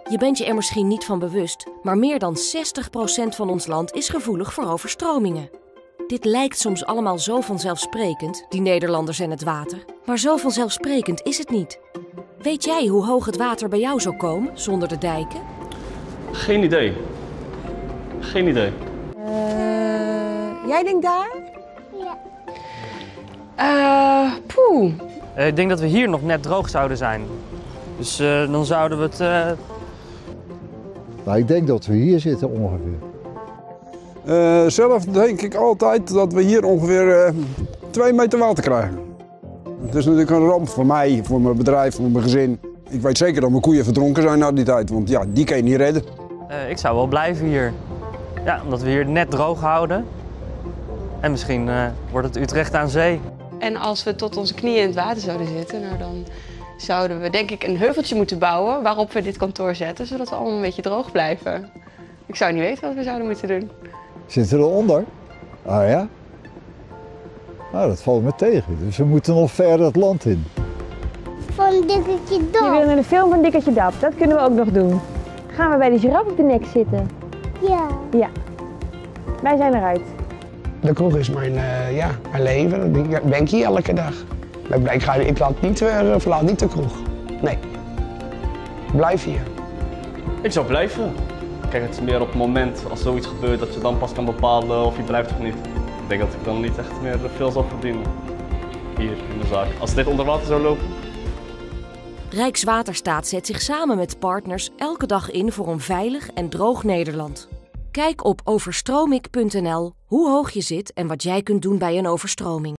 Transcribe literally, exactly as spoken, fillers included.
Je bent je er misschien niet van bewust, maar meer dan zestig procent van ons land is gevoelig voor overstromingen. Dit lijkt soms allemaal zo vanzelfsprekend, die Nederlanders en het water. Maar zo vanzelfsprekend is het niet. Weet jij hoe hoog het water bij jou zou komen zonder de dijken? Geen idee. Geen idee. Uh, jij denkt daar? Ja. Uh, poeh. Uh, ik denk dat we hier nog net droog zouden zijn. Dus uh, dan zouden we het... Uh... Nou, ik denk dat we hier zitten ongeveer. Uh, zelf denk ik altijd dat we hier ongeveer uh, twee meter water krijgen. Het is natuurlijk een ramp voor mij, voor mijn bedrijf, voor mijn gezin. Ik weet zeker dat mijn koeien verdronken zijn na die tijd, want ja, die kan je niet redden. Uh, ik zou wel blijven hier. Ja, omdat we hier net droog houden. En misschien uh, wordt het Utrecht aan zee. En als we tot onze knieën in het water zouden zitten, nou dan zouden we denk ik een heuveltje moeten bouwen waarop we dit kantoor zetten, zodat we allemaal een beetje droog blijven. Ik zou niet weten wat we zouden moeten doen. Zitten we eronder? Ah ja? Nou, dat valt me tegen. Dus we moeten nog verder het land in. Van Dikkertje Dap. Je wil naar de film van Dikkertje Dap, dat kunnen we ook nog doen. Gaan we bij de giraffe op de nek zitten? Ja. Ja. Wij zijn eruit. De kroeg is mijn, uh, ja, mijn leven. Ik ben ik hier elke dag. Ik, ga, ik laat niet, uh, verlaat niet de kroeg. Nee. Ik blijf hier. Ik zou blijven. Kijk, het is meer op het moment als zoiets gebeurt dat je dan pas kan bepalen of je blijft of niet. Ik denk dat ik dan niet echt meer veel zal verdienen. Hier in de zaak. Als dit onder water zou lopen. Rijkswaterstaat zet zich samen met partners elke dag in voor een veilig en droog Nederland. Kijk op overstromik punt n l hoe hoog je zit en wat jij kunt doen bij een overstroming.